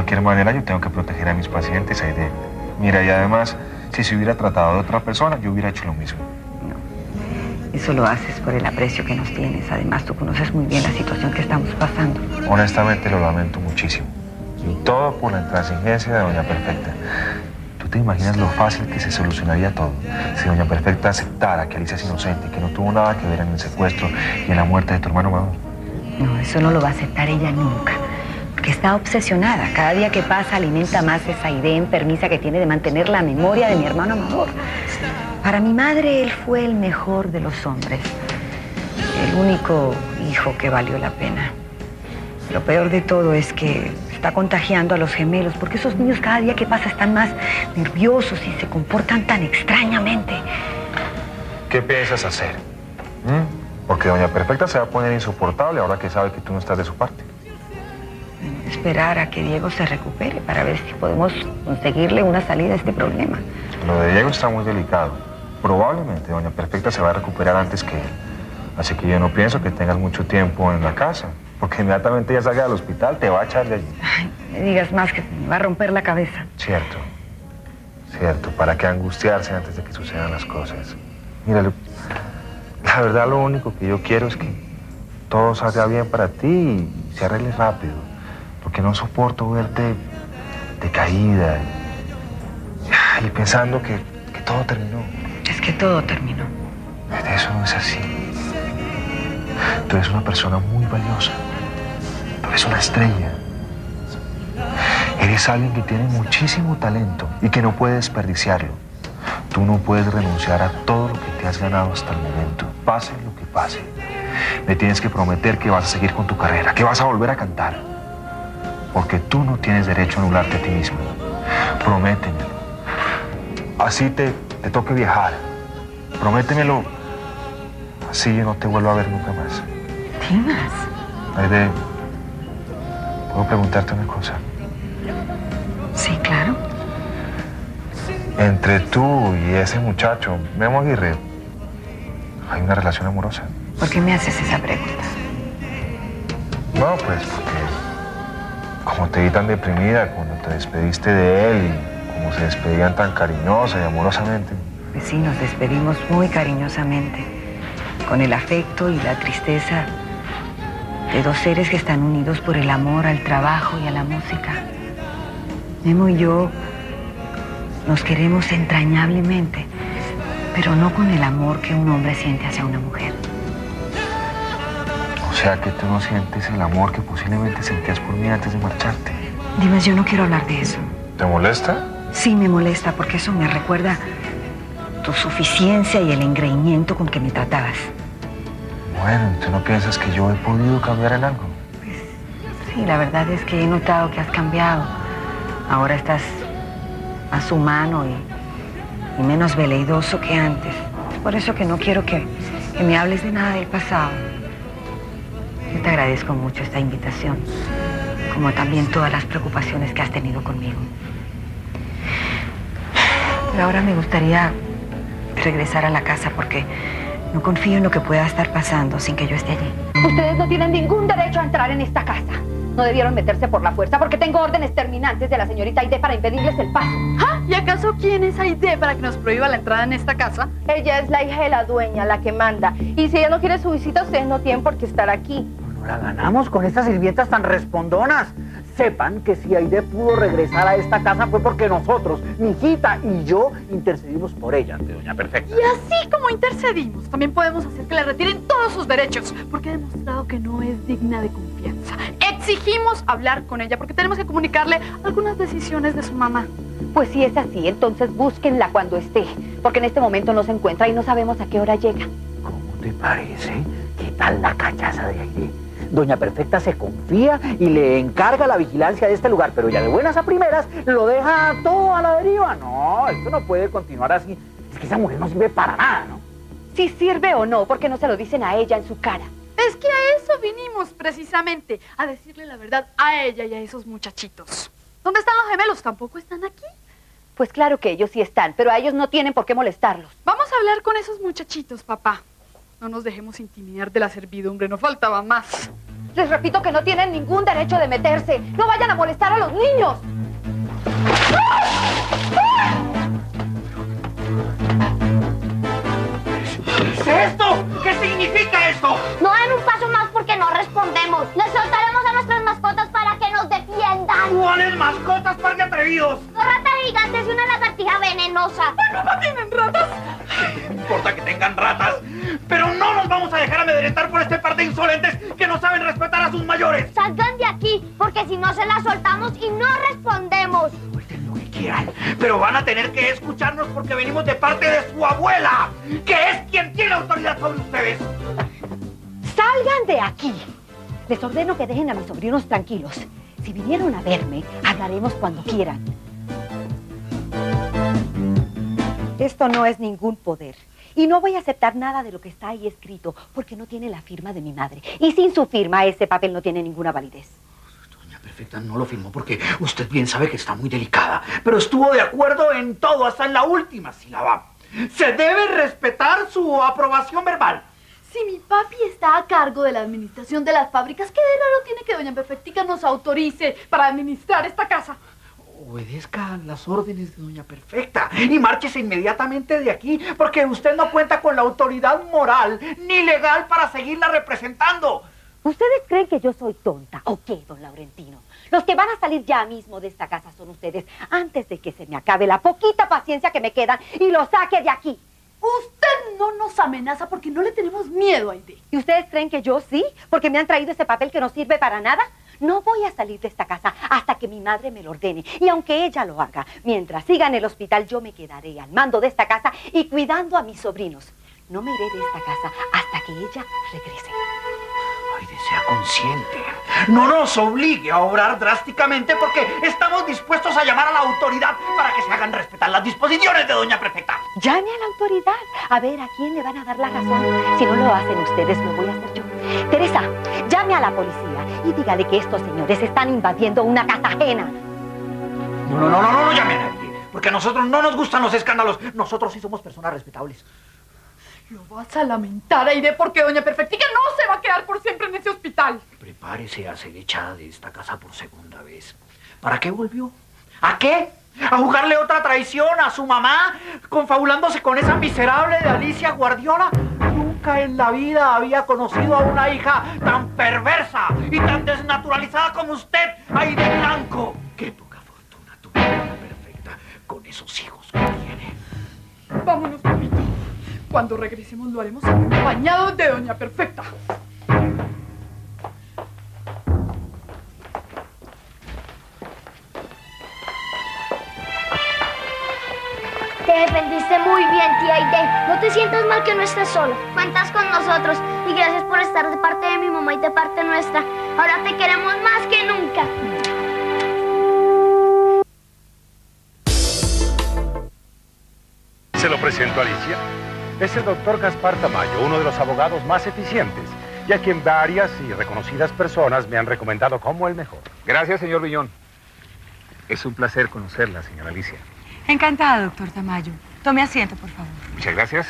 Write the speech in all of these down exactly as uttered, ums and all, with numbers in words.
cualquier manera yo tengo que proteger a mis pacientes, Aide. Mira, y además, si se hubiera tratado de otra persona, yo hubiera hecho lo mismo. No, eso lo haces por el aprecio que nos tienes. Además, tú conoces muy bien la situación que estamos pasando. Honestamente, lo lamento muchísimo. Y todo por la intransigencia de Doña Perfecta. ¿Tú te imaginas lo fácil que se solucionaría todo si Doña Perfecta aceptara que Alicia es inocente y que no tuvo nada que ver en el secuestro y en la muerte de tu hermano Amador? No, eso no lo va a aceptar ella nunca. Porque está obsesionada. Cada día que pasa alimenta más esa idea enfermiza que tiene de mantener la memoria de mi hermano Amador. Para mi madre, él fue el mejor de los hombres. El único hijo que valió la pena. Lo peor de todo es que está contagiando a los gemelos, porque esos niños cada día que pasa están más nerviosos y se comportan tan extrañamente. ¿Qué piensas hacer? ¿Mm? Porque Doña Perfecta se va a poner insoportable ahora que sabe que tú no estás de su parte. Esperar a que Diego se recupere para ver si podemos conseguirle una salida a este problema. Lo de Diego está muy delicado. Probablemente Doña Perfecta se va a recuperar antes que él. Así que yo no pienso que tengas mucho tiempo en la casa, porque inmediatamente ya salga del hospital te va a echar de allí. Ay, no me digas más, que me va a romper la cabeza. Cierto, cierto. ¿Para qué angustiarse antes de que sucedan las cosas? Mírale, la verdad lo único que yo quiero es que todo salga bien para ti y se arregle rápido, porque no soporto verte decaída y, y pensando que, que todo terminó. Es que todo terminó. Eso no es así. Tú eres una persona muy valiosa. Tú eres una estrella. Eres alguien que tiene muchísimo talento y que no puede desperdiciarlo. Tú no puedes renunciar a todo lo que te has ganado hasta el momento, pase lo que pase. Me tienes que prometer que vas a seguir con tu carrera, que vas a volver a cantar. Porque tú no tienes derecho a anularte a ti mismo. Prométemelo. Así te, te toque viajar. Prométemelo. Así yo no te vuelvo a ver nunca más. ¿Dimas? Aide, ¿puedo preguntarte una cosa? Sí, claro. Entre tú y ese muchacho, Memo Aguirre, ¿hay una relación amorosa? ¿Por qué me haces esa pregunta? No, pues porque como te vi tan deprimida cuando te despediste de él y como se despedían tan cariñosa y amorosamente. Pues sí, nos despedimos muy cariñosamente, con el afecto y la tristeza de dos seres que están unidos por el amor al trabajo y a la música. Memo y yo nos queremos entrañablemente, pero no con el amor que un hombre siente hacia una mujer. O sea que tú no sientes el amor que posiblemente sentías por mí antes de marcharte. Dimas, yo no quiero hablar de eso. ¿Te molesta? Sí, me molesta porque eso me recuerda tu suficiencia y el engreimiento con que me tratabas. Bueno, ¿tú no piensas que yo he podido cambiar en algo? Pues sí, la verdad es que he notado que has cambiado. Ahora estás más humano y, y menos veleidoso que antes. Es por eso que no quiero que, que me hables de nada del pasado. Yo te agradezco mucho esta invitación, como también todas las preocupaciones que has tenido conmigo. Pero ahora me gustaría regresar a la casa porque no confío en lo que pueda estar pasando sin que yo esté allí. Ustedes no tienen ningún derecho a entrar en esta casa. No debieron meterse por la fuerza porque tengo órdenes terminantes de la señorita Aide para impedirles el paso. ¿Ah? ¿Y acaso quién es Aide para que nos prohíba la entrada en esta casa? Ella es la hija de la dueña, la que manda. Y si ella no quiere su visita, ustedes no tienen por qué estar aquí. No la ganamos con estas sirvientas tan respondonas. Sepan que si Aide pudo regresar a esta casa fue porque nosotros, mi hijita y yo, intercedimos por ella ante Doña Perfecta. Y así como intercedimos, también podemos hacer que le retiren todos sus derechos, porque ha demostrado que no es digna de confianza. Exigimos hablar con ella porque tenemos que comunicarle algunas decisiones de su mamá. Pues si es así, entonces búsquenla cuando esté, porque en este momento no se encuentra y no sabemos a qué hora llega. ¿Cómo te parece? ¿Qué tal la cachaza de Aide? Doña Perfecta se confía y le encarga la vigilancia de este lugar, pero ya de buenas a primeras lo deja todo a la deriva. No, esto no puede continuar así. Es que esa mujer no sirve para nada, ¿no? Si sirve o no, porque no se lo dicen a ella en su cara. Es que a eso vinimos precisamente, a decirle la verdad a ella y a esos muchachitos. ¿Dónde están los gemelos? ¿Tampoco están aquí? Pues claro que ellos sí están, pero a ellos no tienen por qué molestarlos. Vamos a hablar con esos muchachitos, papá. No nos dejemos intimidar de la servidumbre, no faltaba más. Les repito que no tienen ningún derecho de meterse. No vayan a molestar a los niños. ¿Qué es esto? ¿Qué significa esto? No den un paso más porque no respondemos. Les soltaremos a nuestras mascotas para que nos defiendan. ¿Cuáles mascotas, par de atrevidos? Dos ratas gigantes y una lagartija venenosa. ¿Mi papá tienen ratas? No importa que tengan ratas, pero no nos vamos a dejar amedrentar por este par de insolentes que no saben respetar a sus mayores. Salgan de aquí, porque si no se las soltamos y no respondemos. Suelten lo que quieran, pero van a tener que escucharnos porque venimos de parte de su abuela, que es quien tiene autoridad sobre ustedes. ¡Salgan de aquí! Les ordeno que dejen a mis sobrinos tranquilos. Si vinieron a verme, hablaremos cuando quieran. Esto no es ningún poder. Y no voy a aceptar nada de lo que está ahí escrito, porque no tiene la firma de mi madre. Y sin su firma, ese papel no tiene ninguna validez. Doña Perfecta no lo firmó porque usted bien sabe que está muy delicada, pero estuvo de acuerdo en todo, hasta en la última sílaba. Se debe respetar su aprobación verbal. Si mi papi está a cargo de la administración de las fábricas, ¿qué de raro tiene que doña Perfectica nos autorice para administrar esta casa? Obedezca las órdenes de Doña Perfecta y márchese inmediatamente de aquí, porque usted no cuenta con la autoridad moral ni legal para seguirla representando. ¿Ustedes creen que yo soy tonta o qué, don Laurentino? Los que van a salir ya mismo de esta casa son ustedes, antes de que se me acabe la poquita paciencia que me queda y lo saque de aquí. Usted no nos amenaza porque no le tenemos miedo, Aide. ¿Y ustedes creen que yo sí? ¿Porque me han traído ese papel que no sirve para nada? No voy a salir de esta casa hasta que mi madre me lo ordene. Y aunque ella lo haga, mientras siga en el hospital, yo me quedaré al mando de esta casa y cuidando a mis sobrinos. No me iré de esta casa hasta que ella regrese. Aide, sea consciente. No nos obligue a obrar drásticamente porque estamos dispuestos a llamar a la autoridad para que se hagan respetar las disposiciones de Doña Perfecta. Llame a la autoridad, a ver a quién le van a dar la razón. Si no lo hacen ustedes, lo voy a hacer yo. Teresa, llame a la policía y dígale que estos señores están invadiendo una casa ajena. No, no, no, no, no, no llame a nadie, porque a nosotros no nos gustan los escándalos. Nosotros sí somos personas respetables. Lo vas a lamentar, Aide, porque doña Perfectica no se va a quedar por siempre en ese hospital. Prepárese a ser echada de esta casa por segunda vez. ¿Para qué volvió? ¿A qué? ¿A jugarle otra traición a su mamá, confabulándose con esa miserable de Alicia Guardiola? Nunca en la vida había conocido a una hija tan perversa y tan desnaturalizada como usted, Aide Blanco. Qué poca fortuna tuvo Doña Perfecta con esos hijos que tiene. Vámonos, papito. Cuando regresemos lo haremos acompañados de doña Perfecta. Te defendiste muy bien, tía Aide. No te sientas mal que no estés sola. Cuentas con nosotros. Y gracias por estar de parte de mi mamá y de parte nuestra. Ahora te queremos más que nunca. Se lo presento a Alicia. Es el doctor Gaspar Tamayo, uno de los abogados más eficientes, y a quien varias y reconocidas personas me han recomendado como el mejor. Gracias, señor Briñón. Es un placer conocerla, señora Alicia. Encantada, doctor Tamayo. Tome asiento, por favor. Muchas gracias.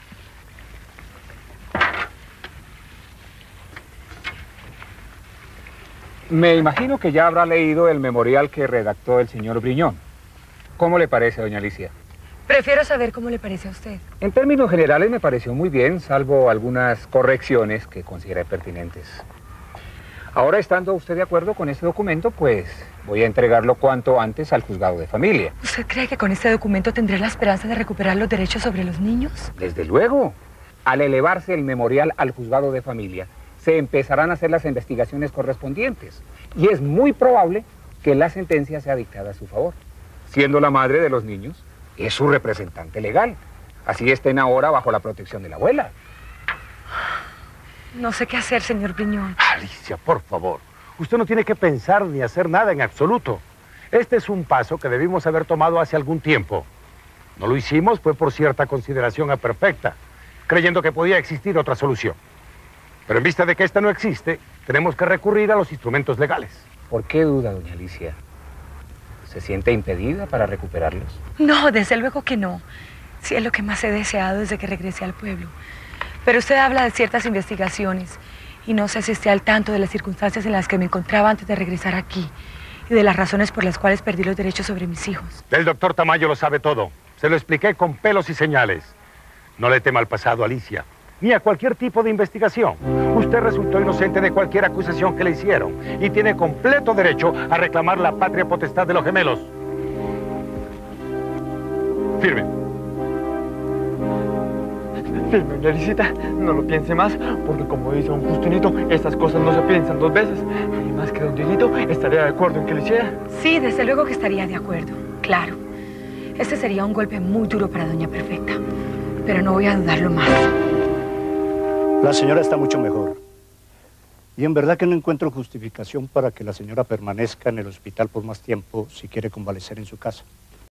Me imagino que ya habrá leído el memorial que redactó el señor Briñón. ¿Cómo le parece, doña Alicia? Prefiero saber cómo le parece a usted. En términos generales me pareció muy bien, salvo algunas correcciones que consideré pertinentes. Ahora, estando usted de acuerdo con este documento, pues voy a entregarlo cuanto antes al juzgado de familia. ¿Usted cree que con este documento tendré la esperanza de recuperar los derechos sobre los niños? Desde luego. Al elevarse el memorial al juzgado de familia, se empezarán a hacer las investigaciones correspondientes. Y es muy probable que la sentencia sea dictada a su favor. Siendo la madre de los niños, es su representante legal. Así estén ahora bajo la protección de la abuela. No sé qué hacer, señor Briñón. Alicia, por favor. Usted no tiene que pensar ni hacer nada en absoluto. Este es un paso que debimos haber tomado hace algún tiempo. No lo hicimos fue por cierta consideración a Perfecta, creyendo que podía existir otra solución. Pero en vista de que esta no existe, tenemos que recurrir a los instrumentos legales. ¿Por qué duda, doña Alicia? ¿Se siente impedida para recuperarlos? No, desde luego que no. Sí, es lo que más he deseado desde que regresé al pueblo. Pero usted habla de ciertas investigaciones Y no sé si esté al tanto de las circunstancias en las que me encontraba antes de regresar aquí y de las razones por las cuales perdí los derechos sobre mis hijos. El doctor Tamayo lo sabe todo. Se lo expliqué con pelos y señales. No le tema al pasado, Alicia, ni a cualquier tipo de investigación. Usted resultó inocente de cualquier acusación que le hicieron y tiene completo derecho a reclamar la patria potestad de los gemelos. Firme. Firme, doña Lisita, no lo piense más, porque como dice don Justinito, estas cosas no se piensan dos veces. Además que don Dieguito estaría de acuerdo en que lo hiciera. Sí, desde luego que estaría de acuerdo, claro. Este sería un golpe muy duro para doña Perfecta, pero no voy a dudarlo más. La señora está mucho mejor. Y en verdad que no encuentro justificación para que la señora permanezca en el hospital por más tiempo si quiere convalecer en su casa.